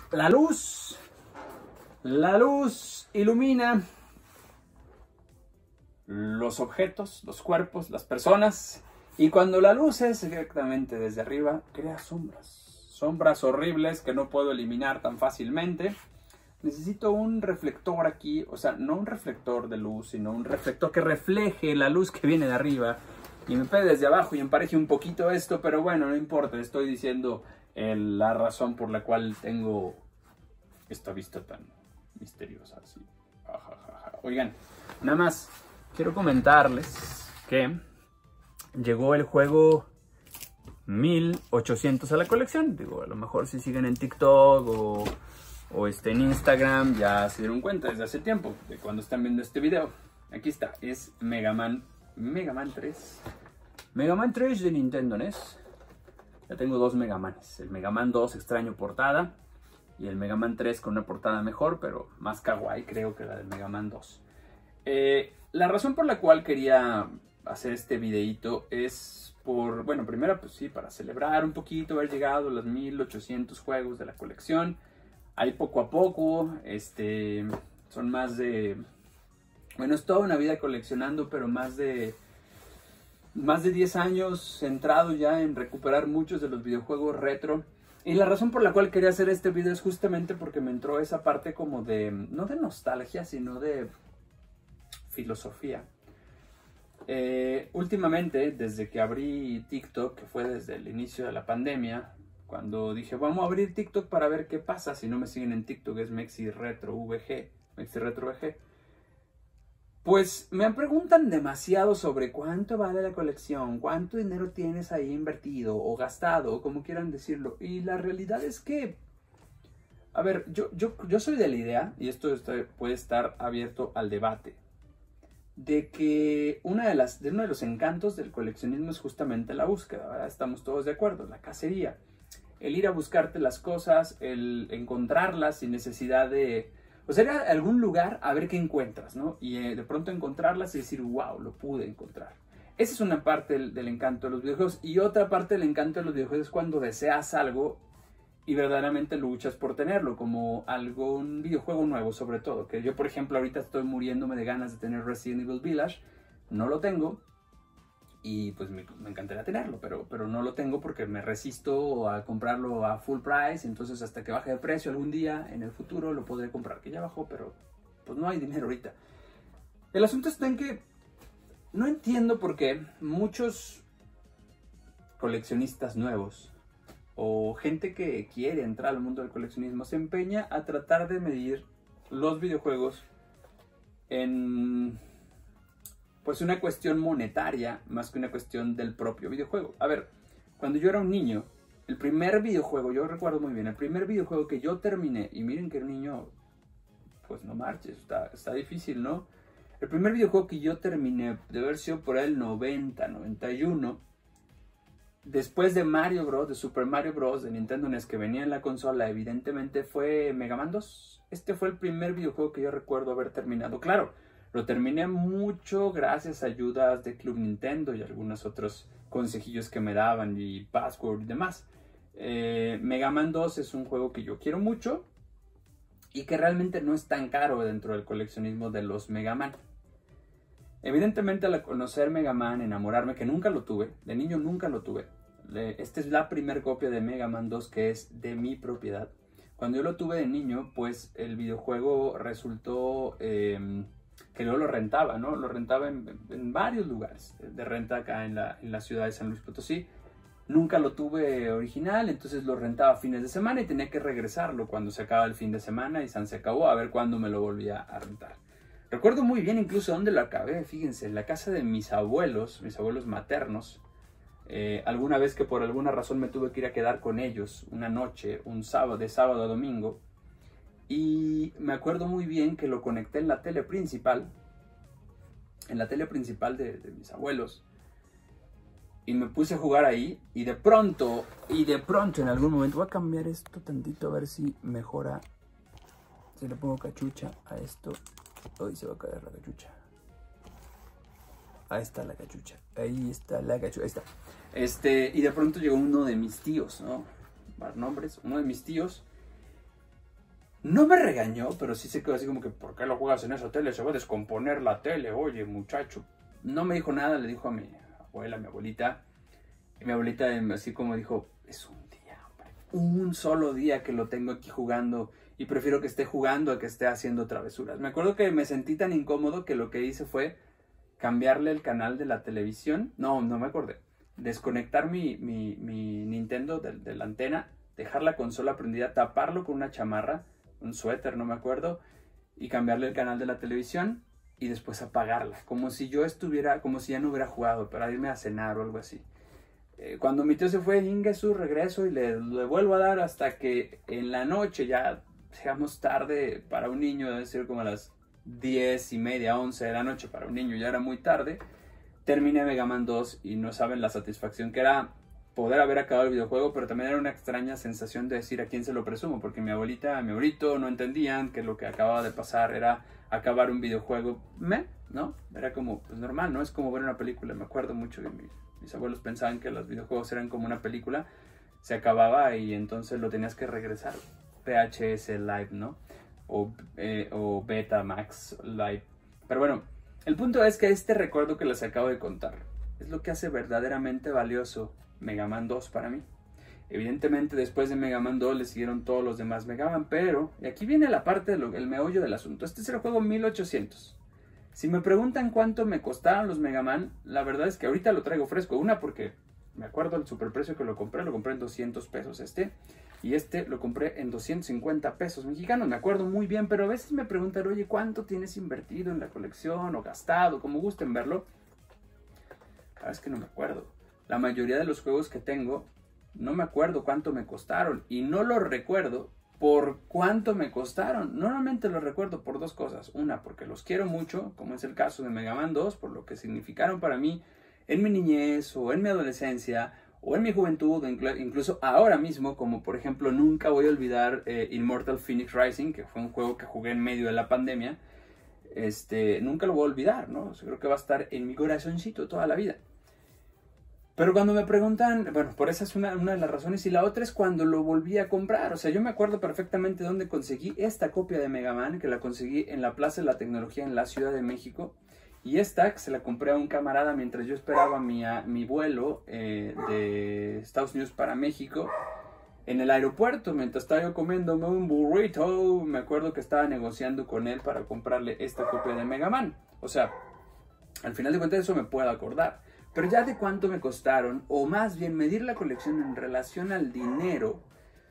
La luz ilumina los objetos, los cuerpos, las personas. Y cuando la luz es directamente desde arriba, crea sombras. Sombras horribles que no puedo eliminar tan fácilmente. Necesito un reflector aquí, o sea, no un reflector de luz, sino un reflector que refleje la luz que viene de arriba y me pegue desde abajo y empareje un poquito esto, pero bueno, no importa, estoy diciendo la razón por la cual tengo esta vista tan misteriosa así. Oigan, nada más quiero comentarles que llegó el juego 1800 a la colección. Digo, a lo mejor si siguen en TikTok o en Instagram ya se dieron cuenta desde hace tiempo de cuando están viendo este video. Aquí está, es Mega Man 3. Mega Man 3 de Nintendo NES. Ya tengo dos Mega Manes. El Mega Man 2 extraño portada y el Mega Man 3 con una portada mejor, pero más kawaii creo que la del Mega Man 2. La razón por la cual quería hacer este videito es por, bueno, primero pues sí, para celebrar un poquito haber llegado a los 1800 juegos de la colección. Ahí poco a poco, son más de, bueno, es toda una vida coleccionando, pero más de 10 años centrado ya en recuperar muchos de los videojuegos retro. Y la razón por la cual quería hacer este video es justamente porque me entró esa parte como de, no de nostalgia, sino de filosofía. Últimamente, desde que abrí TikTok, que fue desde el inicio de la pandemia, cuando dije, vamos a abrir TikTok para ver qué pasa. Si no me siguen en TikTok, es MexiRetroVG. Pues me preguntan demasiado sobre cuánto vale la colección, cuánto dinero tienes ahí invertido o gastado, o como quieran decirlo. Y la realidad es que, a ver, yo soy de la idea, y esto puede estar abierto al debate, de que uno de los encantos del coleccionismo es justamente la búsqueda, ¿verdad? Estamos todos de acuerdo, la cacería. El ir a buscarte las cosas, el encontrarlas sin necesidad de, o sea, ir a algún lugar a ver qué encuentras, ¿no? Y de pronto encontrarlas y decir, wow, lo pude encontrar. Esa es una parte del encanto de los videojuegos. Y otra parte del encanto de los videojuegos es cuando deseas algo y verdaderamente luchas por tenerlo, como un videojuego nuevo sobre todo. Que yo, por ejemplo, ahorita estoy muriéndome de ganas de tener Resident Evil Village. No lo tengo. Y pues me encantaría tenerlo, pero no lo tengo porque me resisto a comprarlo a full price. Entonces hasta que baje de precio algún día en el futuro lo podré comprar, que ya bajó, pero pues no hay dinero ahorita. El asunto está en que no entiendo por qué muchos coleccionistas nuevos o gente que quiere entrar al mundo del coleccionismo se empeña a tratar de medir los videojuegos en pues una cuestión monetaria más que una cuestión del propio videojuego. A ver, cuando yo era un niño, el primer videojuego, yo recuerdo muy bien, el primer videojuego que yo terminé, y miren que era un niño, pues no marches, está difícil, ¿no? El primer videojuego que yo terminé de haber sido por el 90, 91, después de Mario Bros, de Super Mario Bros, de Nintendo NES, que venía en la consola, evidentemente fue Mega Man 2. Este fue el primer videojuego que yo recuerdo haber terminado. Claro, lo terminé mucho gracias a ayudas de Club Nintendo y algunos otros consejillos que me daban y password y demás. Mega Man 2 es un juego que yo quiero mucho y que realmente no es tan caro dentro del coleccionismo de los Mega Man. Evidentemente al conocer Mega Man, enamorarme, que nunca lo tuve, de niño nunca lo tuve. Esta es la primera copia de Mega Man 2 que es de mi propiedad. Cuando yo lo tuve de niño, pues el videojuego resultó que yo lo rentaba, ¿no? Lo rentaba en varios lugares de renta acá en la ciudad de San Luis Potosí. Nunca lo tuve original, entonces lo rentaba fines de semana y tenía que regresarlo cuando se acaba el fin de semana y se acabó, a ver cuándo me lo volvía a rentar. Recuerdo muy bien incluso dónde lo acabé, fíjense, en la casa de mis abuelos maternos. Alguna vez que por alguna razón me tuve que ir a quedar con ellos una noche, de sábado a domingo. Y me acuerdo muy bien que lo conecté en la tele principal, de mis abuelos. Y me puse a jugar ahí y de pronto en algún momento, voy a cambiar esto tantito a ver si mejora. Si le pongo cachucha a esto, hoy se va a caer la cachucha. Ahí está la cachucha, ahí está la cachucha, ahí está. Y de pronto llegó uno de mis tíos, ¿no? Más nombres, uno de mis tíos. No me regañó, pero sí se quedó así como que, ¿por qué lo juegas en esa tele? Se va a descomponer la tele, oye, muchacho. No me dijo nada, le dijo a mi abuela, a mi abuelita. Y mi abuelita así como dijo, es un día, hombre, un solo día que lo tengo aquí jugando y prefiero que esté jugando a que esté haciendo travesuras. Me acuerdo que me sentí tan incómodo que lo que hice fue cambiarle el canal de la televisión. No me acordé. Desconectar mi Nintendo de la antena, dejar la consola prendida, taparlo con una chamarra, un suéter, no me acuerdo, y cambiarle el canal de la televisión y después apagarla, como si yo estuviera, como si ya no hubiera jugado, para irme a cenar o algo así. Cuando mi tío se fue, ingue su regreso y le vuelvo a dar hasta que en la noche, ya digamos tarde para un niño, debe ser como a las 10:30, 11 de la noche para un niño, ya era muy tarde, terminé Mega Man 2 y no saben la satisfacción que era poder haber acabado el videojuego, pero también era una extraña sensación de decir a quién se lo presumo, porque mi abuelita, mi abuelito no entendían que lo que acababa de pasar era acabar un videojuego, ¿no? Era como, pues normal, ¿no? Es como ver una película, me acuerdo mucho de mis abuelos pensaban que los videojuegos eran como una película, se acababa y entonces lo tenías que regresar, VHS Live, ¿no? O Betamax Live. Pero bueno, el punto es que este recuerdo que les acabo de contar es lo que hace verdaderamente valioso Mega Man 2 para mí. Evidentemente después de Mega Man 2 le siguieron todos los demás Mega Man, pero, y aquí viene la parte, el meollo del asunto, este es el juego 1800. Si me preguntan cuánto me costaron los Mega Man, la verdad es que ahorita lo traigo fresco. Una, porque me acuerdo el superprecio que lo compré en 200 pesos y este lo compré en 250 pesos mexicanos, me acuerdo muy bien, pero a veces me preguntan, oye, ¿cuánto tienes invertido en la colección o gastado? Como gusten verlo. La verdad es que no me acuerdo. La mayoría de los juegos que tengo, no me acuerdo cuánto me costaron y no los recuerdo por cuánto me costaron. Normalmente los recuerdo por dos cosas. Una, porque los quiero mucho, como es el caso de Mega Man 2, por lo que significaron para mí en mi niñez o en mi adolescencia o en mi juventud, incluso ahora mismo, como por ejemplo nunca voy a olvidar Immortal Phoenix Rising, que fue un juego que jugué en medio de la pandemia. Nunca lo voy a olvidar, ¿no? O sea, creo que va a estar en mi corazoncito toda la vida. Pero cuando me preguntan, bueno, por esa es una de las razones, y la otra es cuando lo volví a comprar. O sea, yo me acuerdo perfectamente dónde conseguí esta copia de Mega Man, que la conseguí en la Plaza de la Tecnología en la Ciudad de México. Y esta, que se la compré a un camarada mientras yo esperaba mi vuelo de Estados Unidos para México. En el aeropuerto, mientras estaba yo comiéndome un burrito, me acuerdo que estaba negociando con él para comprarle esta copia de Mega Man. O sea, al final de cuentas eso me puedo acordar. Pero ya de cuánto me costaron, o más bien medir la colección en relación al dinero,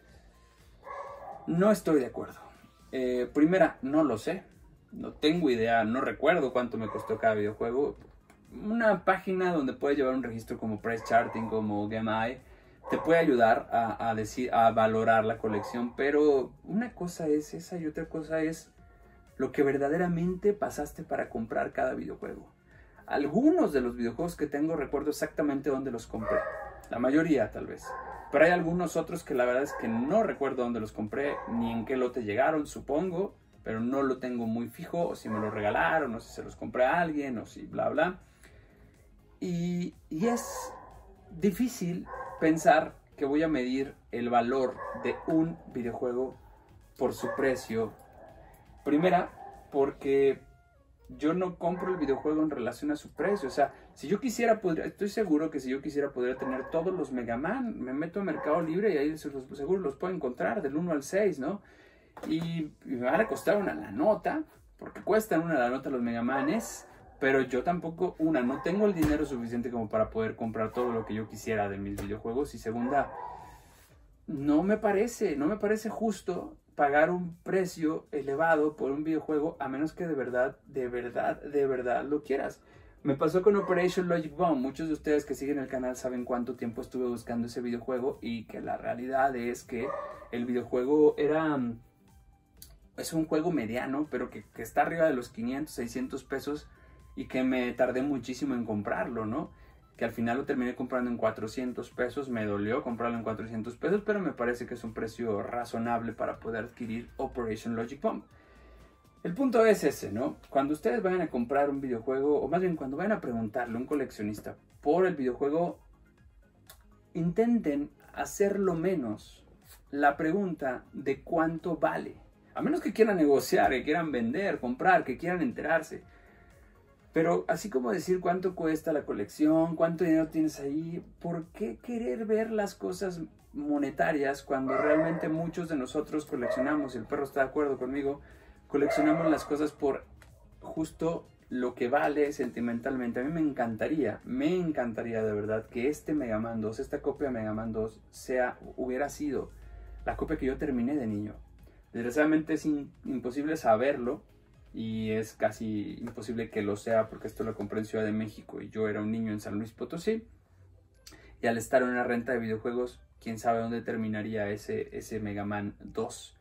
no estoy de acuerdo. Primera, no lo sé. No tengo idea, no recuerdo cuánto me costó cada videojuego. Una página donde puedes llevar un registro como Price Charting, como GameEye, te puede ayudar a valorar la colección, pero una cosa es esa y otra cosa es lo que verdaderamente pasaste para comprar cada videojuego. Algunos de los videojuegos que tengo recuerdo exactamente dónde los compré, la mayoría tal vez, pero hay algunos otros que la verdad es que no recuerdo dónde los compré, ni en qué lote llegaron, supongo, pero no lo tengo muy fijo, o si me lo regalaron, o si se los compré a alguien, o si bla bla. Y es difícil pensar que voy a medir el valor de un videojuego por su precio. Primera, porque yo no compro el videojuego en relación a su precio. O sea, si yo quisiera, estoy seguro que si yo quisiera podría tener todos los Mega Man. Me meto a Mercado Libre y ahí seguro los puedo encontrar del 1 al 6, ¿no? Y me van a costar una la nota, porque cuestan una la nota los Mega Manes. Pero yo tampoco, no tengo el dinero suficiente como para poder comprar todo lo que yo quisiera de mis videojuegos. Y segunda, no me parece justo pagar un precio elevado por un videojuego a menos que de verdad lo quieras. Me pasó con Operation Logic Bomb. Muchos de ustedes que siguen el canal saben cuánto tiempo estuve buscando ese videojuego y que la realidad es que el videojuego es un juego mediano, pero que está arriba de los 500, 600 pesos y que me tardé muchísimo en comprarlo, ¿no? Que al final lo terminé comprando en 400 pesos, me dolió comprarlo en 400 pesos, pero me parece que es un precio razonable para poder adquirir Operation Logic Bomb. El punto es ese, ¿no? Cuando ustedes vayan a comprar un videojuego, o más bien cuando vayan a preguntarle a un coleccionista por el videojuego, intenten hacerlo menos la pregunta de cuánto vale. A menos que quieran negociar, que quieran vender, comprar, que quieran enterarse. Pero así como decir cuánto cuesta la colección, cuánto dinero tienes ahí, ¿por qué querer ver las cosas monetarias cuando realmente muchos de nosotros coleccionamos, y el perro está de acuerdo conmigo, coleccionamos las cosas por justo lo que vale sentimentalmente? A mí me encantaría de verdad que este Mega Man 2, esta copia de Mega Man 2 hubiera sido la copia que yo terminé de niño. Desgraciadamente es imposible saberlo y es casi imposible que lo sea porque esto lo compré en Ciudad de México y yo era un niño en San Luis Potosí, y al estar en una renta de videojuegos, quién sabe dónde terminaría ese Mega Man 2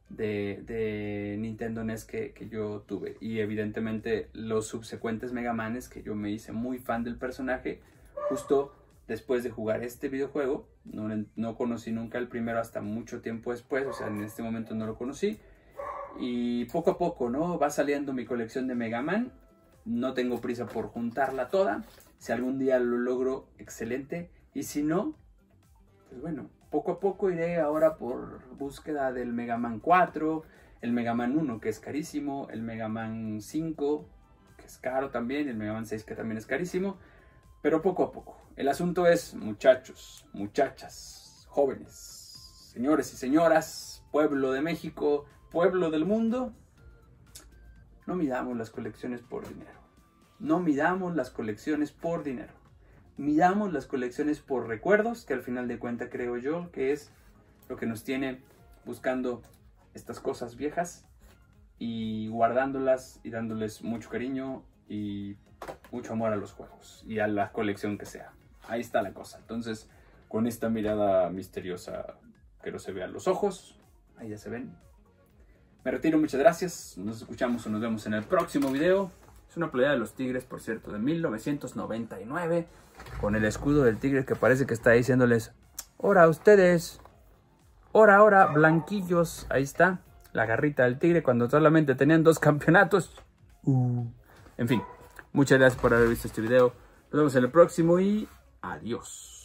de Nintendo NES que yo tuve. Y evidentemente los subsecuentes Mega Manes, que yo me hice muy fan del personaje justo después de jugar este videojuego. No conocí nunca el primero hasta mucho tiempo después, o sea, en este momento no lo conocí. Y poco a poco, ¿no? Va saliendo mi colección de Mega Man. No tengo prisa por juntarla toda. Si algún día lo logro, excelente. Y si no, pues bueno, poco a poco iré ahora por búsqueda del Mega Man 4, el Mega Man 1, que es carísimo, el Mega Man 5, que es caro también, el Mega Man 6, que también es carísimo. Pero poco a poco. El asunto es, muchachos, muchachas, jóvenes, señores y señoras, pueblo de México, pueblo del mundo, no midamos las colecciones por dinero. No midamos las colecciones por dinero. Midamos las colecciones por recuerdos, que al final de cuentas creo yo que es lo que nos tiene buscando estas cosas viejas y guardándolas y dándoles mucho cariño y mucho amor a los juegos y a la colección que sea. Ahí está la cosa. Entonces, con esta mirada misteriosa que no se vean los ojos, ahí ya se ven. Me retiro, muchas gracias. Nos escuchamos o nos vemos en el próximo video. Es una playera de los Tigres, por cierto, de 1999, con el escudo del tigre que parece que está diciéndoles: ¡Hora ustedes! ¡Hora, hora, blanquillos! Ahí está, la garrita del tigre cuando solamente tenían 2 campeonatos. En fin, muchas gracias por haber visto este video. Nos vemos en el próximo y adiós.